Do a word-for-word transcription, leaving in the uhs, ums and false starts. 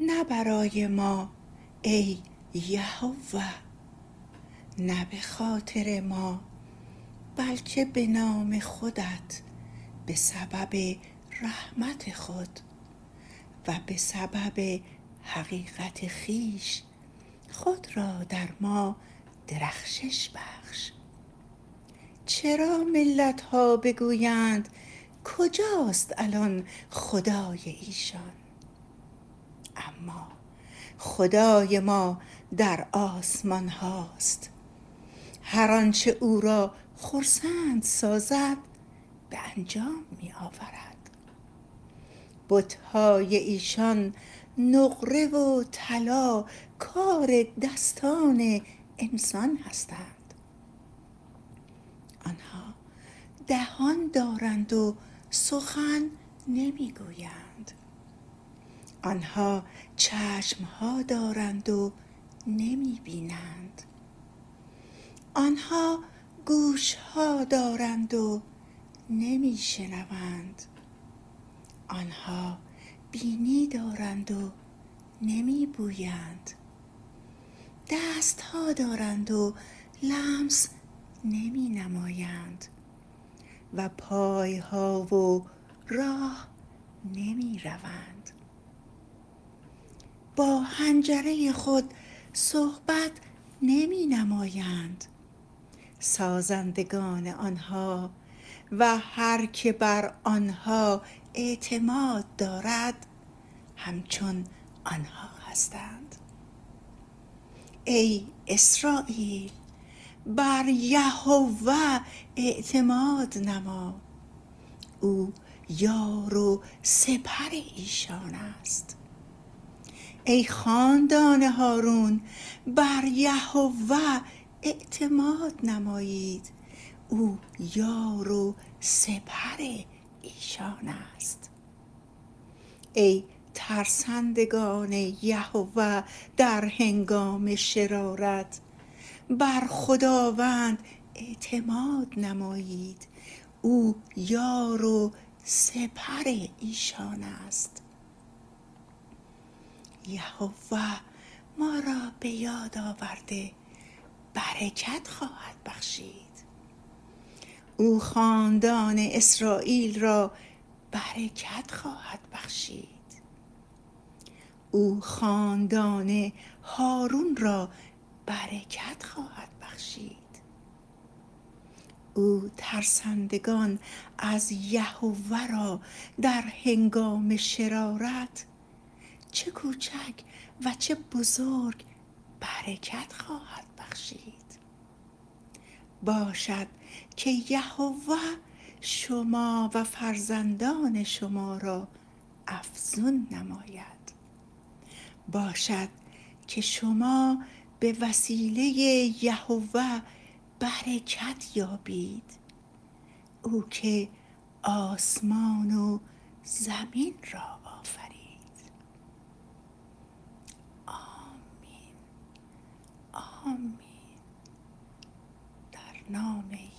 نه برای ما ای یهوه، نه به خاطر ما، بلکه به نام خودت، به سبب رحمت خود و به سبب حقیقت خویش خود را در ما درخشش بخش. چرا ملت ها بگویند کجاست الان خدای ایشان؟ اما خدای ما در آسمان هاست. هر آنچه او را خرسند سازد به انجام می آورد. بت‌های ایشان نقره و طلا کار دستان انسان هستند. آنها دهان دارند و سخن نمی گویند. آنها چشمها دارند و نمی بینند. آنها گوشها دارند و نمی شنوند. آنها بینی دارند و نمی بویند. دستها دارند و لمس نمی نمایند و پایها و راه نمی روند. با حنجره خود صحبت نمی نمایند. سازندگان آنها و هر که بر آنها اعتماد دارد همچون آنها هستند. ای اسرائیل، بر یهوه اعتماد نما، او یار و سپر ایشان است. ای خاندان هارون، بر یهوه اعتماد نمایید، او یار و سپر ایشان است. ای ترسندگان یهوه در هنگام شرارت، بر خداوند اعتماد نمایید، او یار و سپر ایشان است. یهوه ما را به یاد آورده برکت خواهد بخشید. او خاندان اسرائیل را برکت خواهد بخشید. او خاندان هارون را برکت خواهد بخشید. او ترسندگان از یهوه را در هنگام شرارت، چه کوچک و چه بزرگ، برکت خواهد بخشید. باشد که یهوه شما و فرزندان شما را افزون نماید. باشد که شما به وسیله یهوه برکت یابید، او که آسمان و زمین را آفرید. آمین آمین. در نام